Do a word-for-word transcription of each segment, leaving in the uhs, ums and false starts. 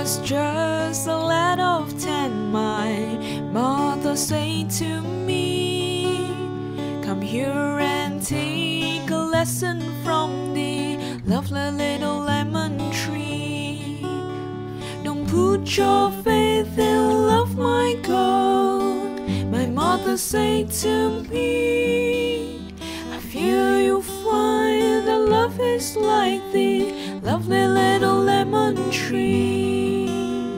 was just a lad of ten, my mother said to me, "Come here and take a lesson from the lovely little lemon tree. Don't put your faith in love, my girl," my mother said to me. "I fear you'll find that love is like the lovely little lemon tree.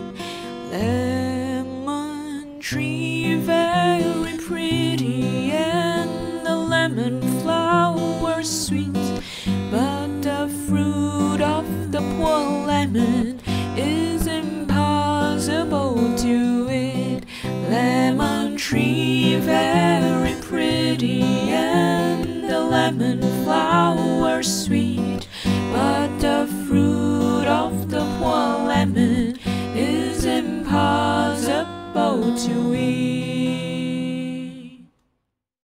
Lemon tree, very pretty, and the lemon flower sweet, but the fruit of the poor lemon is impossible to eat. Lemon tree, very pretty, and the lemon flower sweet, but the fruit of the poor lemon is impossible to eat."